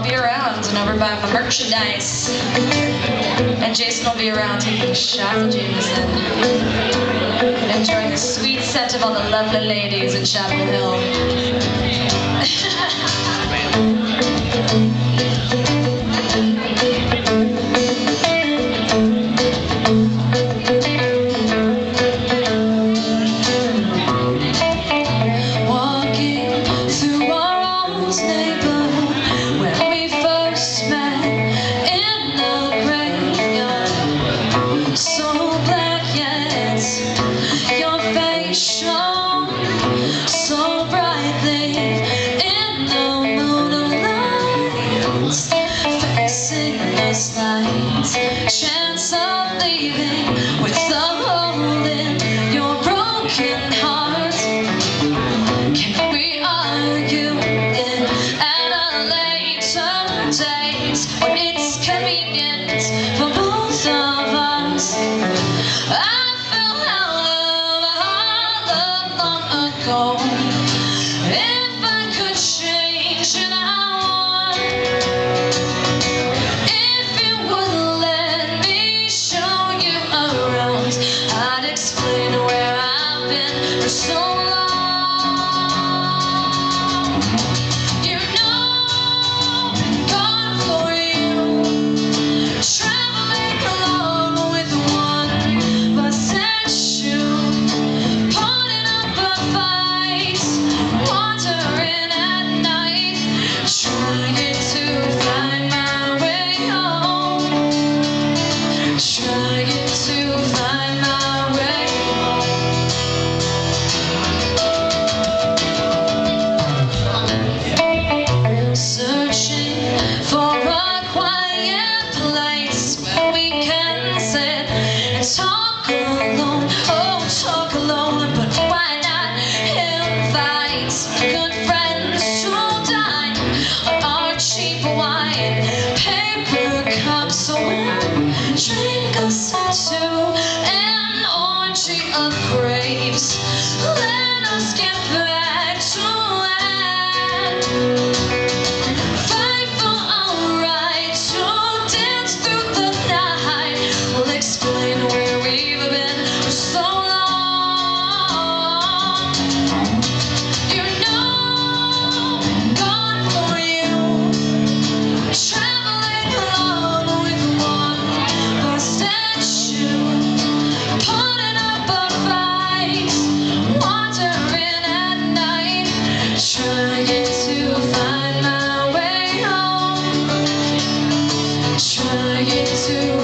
I'll be around and over by my merchandise. And Jason will be around taking a shot of Jameson, enjoying the sweet scent of all the lovely ladies in Chapel Hill. So brightly in the moonlight, facing this light, chance of leaving with the hole in your broken heart. Can we argue it at a later date when it's convenient for both of us? I fell out of love long ago. If I could change it, I would. If you would let me show you around, I'd explain where I've been for so long. You know, gone for you, traveling along with one busted shoe, putting up a fight, wandering at night, trying to find my way home, trying to find my way home. Searching for a quiet place where we can sit and talk alone. Oh, talk alone, but why not invite good friends to dine on our cheap wine, paper cups, so we'll drink us into an orgy of grapes. Let us get back to land, fight for our right to dance through the night. We'll explain where we've been for so long. You know, gone for you, traveling along with one busted shoe, putting up a fight, wandering at night, trying to find my way home, trying to